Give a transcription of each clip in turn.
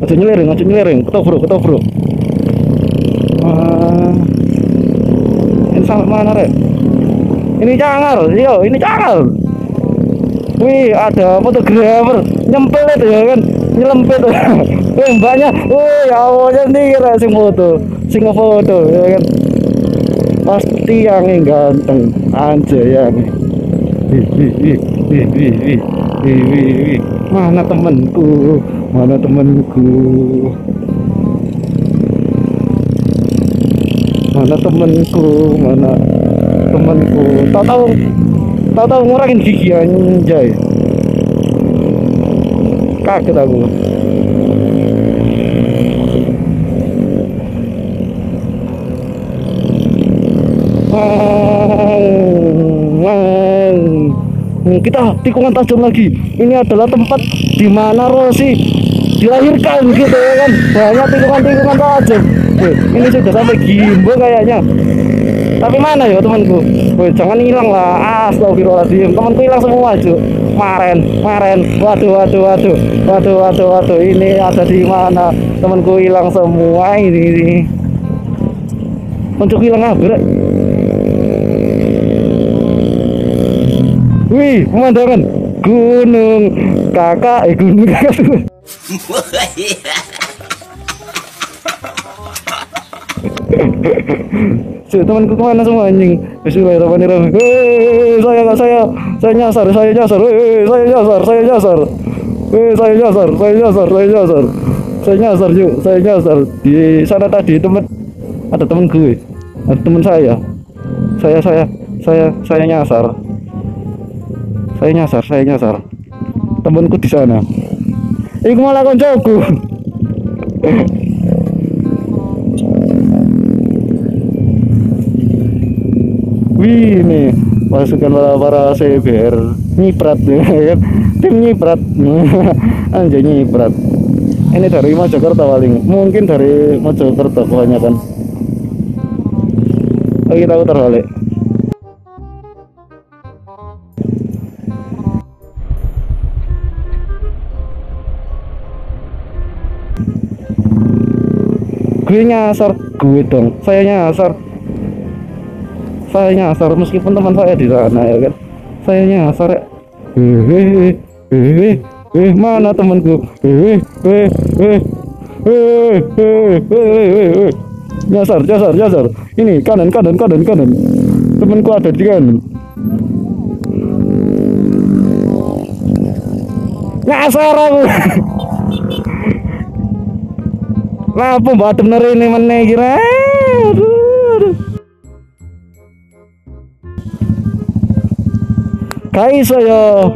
Aja nyeliring, ketobrak. Ini sampai mana, Rek? Ini cangal. Wih, ada fotografer nyempel itu ya kan, nyelempet. Wih, mbaknya, wih, ya Allah, nih kira sing ngefoto ya kan. Pasti yang ganteng, anjay yang. Wih. Mana temanku? Tahu ngurangin gigi anjay. Kaget aku. Kita tikungan tajam lagi. Ini adalah tempat di mana Rosi dilahirkan gitu ya kan. Banyak tikungan tajam. Ini sudah sampai Gimbo kayaknya. Tapi mana ya temanku? Woi, jangan hilang lah. Astagfirullahaladzim. Temanku hilang semua, Cuk. Maren. Waduh. Ini ada di mana? Temanku hilang semua ini. Untuk hilang apa, Rek? Wih, pemandangan gunung kakak. Si temanku kemana semua anjing? Bismillahirrahmanirrahim. Saya nyasar. Saya nyasar. Di sana tadi ada temen gue. Ada temen saya. Saya nyasar. Temenku di sana. Iku malah koncoku. Wih, nih pasukan para CBR nyiprat ya kan, tim nyiprat. Anjay, nyiprat. Ini dari Mojokerto paling, mungkin dari Mojokerto kebanyakan. Kita putar balik. Gue nyasar, gue dong, saya nyasar meskipun teman saya di sana ya kan. Saya nyasar. Mana temanku? Nyasar. Ini kanan. Temanku ada di kanan. Nyasar aku. Lapo mbak bener ini meneh kira. Aduh. Kaiso yo.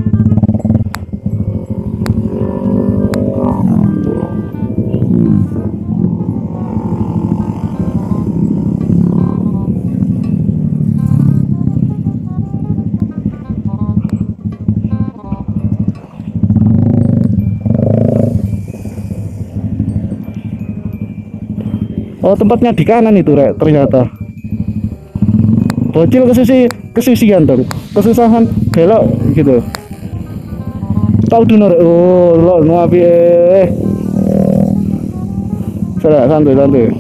Oh, tempatnya di kanan itu, Rek, ternyata. Bocil kesisian dong. Kesusahan belok gitu. Tahu dulu, Rek. Oh, lo nuapi. Sudah santuy.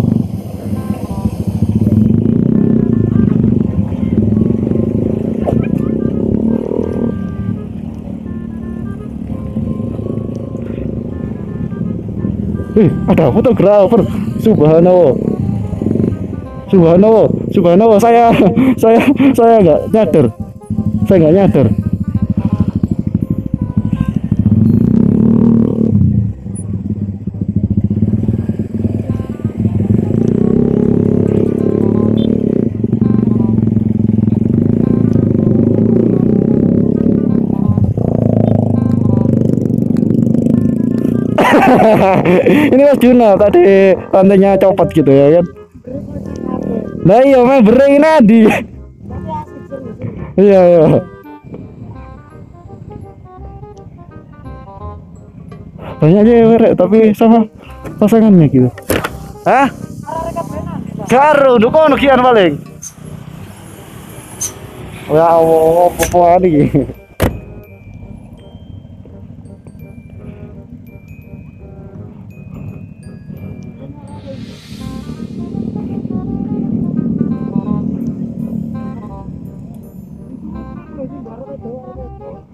Ada fotografer. Subhanallah. Saya nggak nyadar. Ini Mas Juna tadi lantainya copot gitu ya kan. Nah iya main bering nadi. Iya. Banyak cewek tapi sama pasangannya gitu. Hah? Garu dukono kian paling. Ya Allah, apa ini?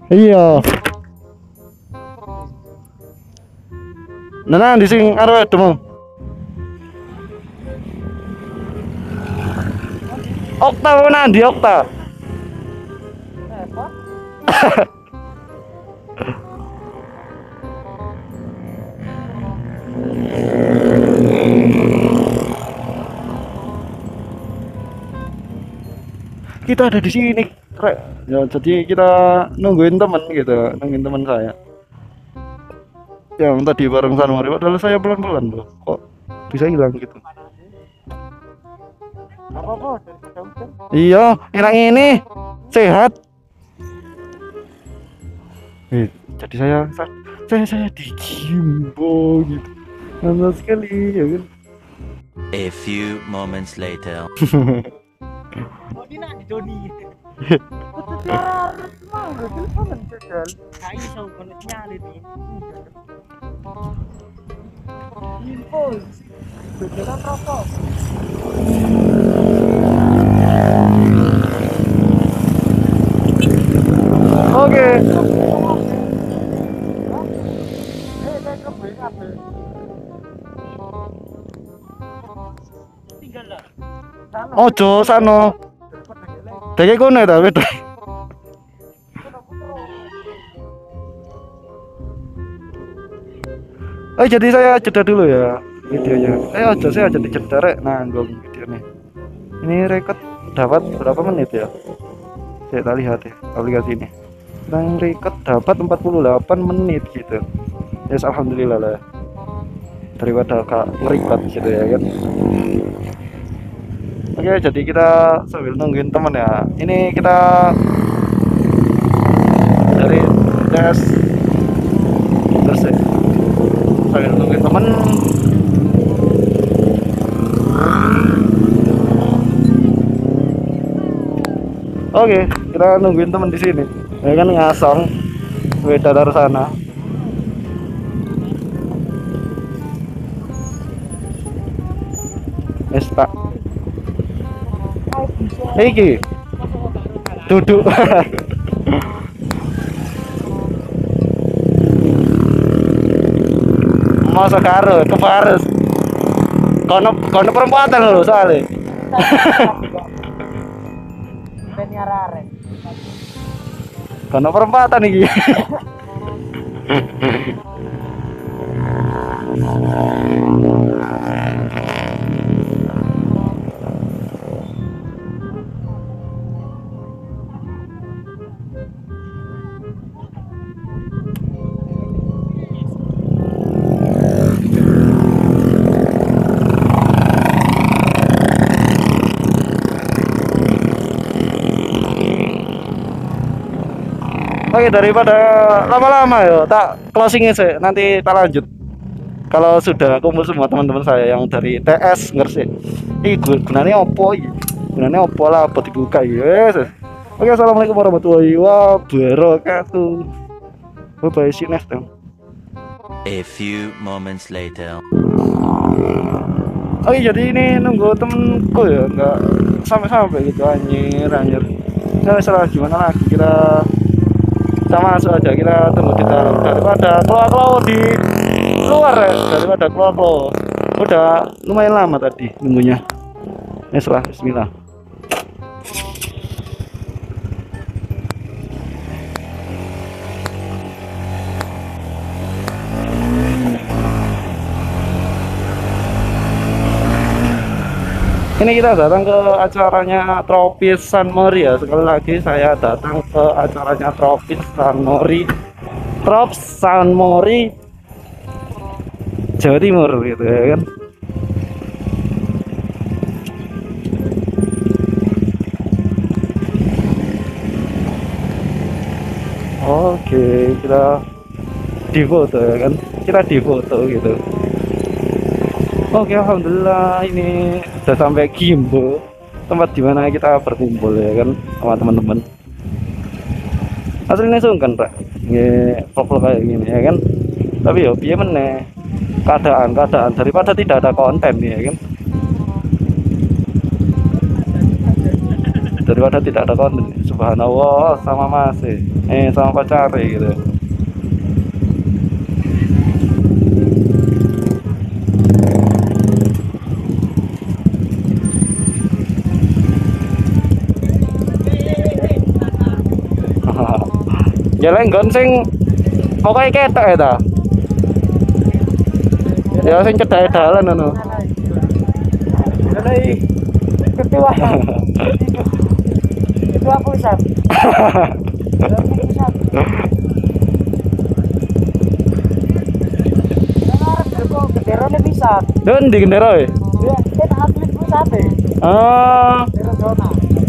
Iya. Nah, di sing arep demo. Okta mana di Okta? Kita ada di sini, Rek. Ya, jadi kita nungguin teman gitu, nungguin teman saya. Yang tadi bareng Sanmori, padahal saya pelan-pelan loh. Kok bisa hilang gitu? Iya, enak ini sehat. Jadi saya digimbo gitu. Lama sekali ya kan. A few moments later. Oke. Ojo sano. Dek kono ta beda. Oh, jadi saya jeda dulu ya videonya. Saya jadi jeda rek nanggung videonya. Ini rekod dapat berapa menit ya? Saya tak lihat ya aplikasi ini. Yang record dapat 48 menit gitu. Yes, alhamdulillah lah. Daripada ngerecord gitu ya kan. Oke, jadi kita sambil nungguin teman ya. Ini kita dari tes terus ya. Sambil nungguin teman. Oke, kita nungguin teman di sini. Ya kan ngasong beda dari sana. Yes, Pak. Iki duduk. Masa karo kepares. Kono perempatan lho soalnya. Kono perempatan iki. Oke, daripada lama-lama ya, tak closingnya sih, nanti tak lanjut. Kalau sudah kumpul semua teman-teman saya yang dari TS Gresik. Gunanya opo iki? Gunanya opo lah, apa dibuka yes. Oke, assalamualaikum warahmatullahi wabarakatuh. Bye bye, see you next time. A few moments later. Oke, jadi ini nunggu temenku ya, nggak sampai gitu anjir. Nggak salah gimana lagi, kita masuk aja, kita tunggu di dalam daripada keluar di luar ya, daripada keluar udah lumayan lama tadi nunggunya. Bismillah, bismillah. Ini kita datang ke acaranya Tropis Sanmori ya. Sekali lagi saya datang ke acaranya Tropis Sanmori, Trops Sanmori Jawa Timur gitu ya kan. Oke, kita difoto ya kan. Kita difoto gitu. Oke, alhamdulillah ini sudah sampai Gimbo, tempat dimana kita berkumpul ya kan sama teman-teman. Aslinya sungkan Pak, vlog kayak gini ya kan. Tapi ya biar meneh keadaan daripada tidak ada konten ya kan. daripada tidak ada konten. Subhanallah, sama masih sama pacar gitu. Jalan gonseng pokoknya ketok ya ta. Ya sing cedhake dalan ngono. Ketua ketua pusat. Genderone bisa. Don di gendera ya? Ya, kita atlet pusat e. Ah, Gendera zona.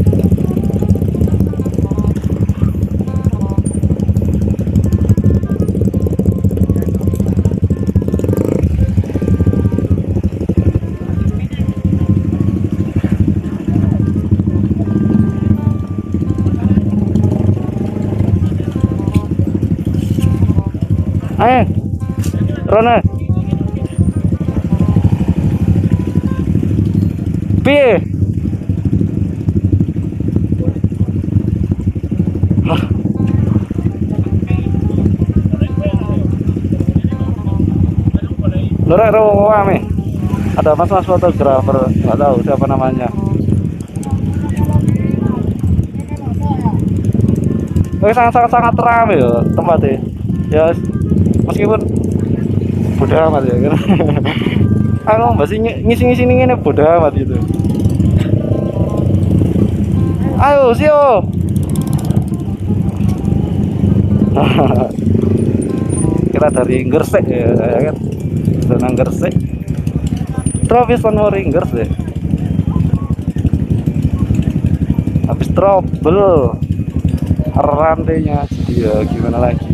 ayo. Rona. Piye? Lora rame. Ada mas-mas fotografer, nggak tahu siapa namanya. Sangat ramai ya tempatnya. Ya meskipun bodoh amat ya kan. Aku masih ngisi-ngisi ini bodoh amat gitu. Ayo sio. Kita dari Gresik ya kan. Senang Gresik. Tropis Mori Gresik. Habis trouble rantainya ya gimana lagi.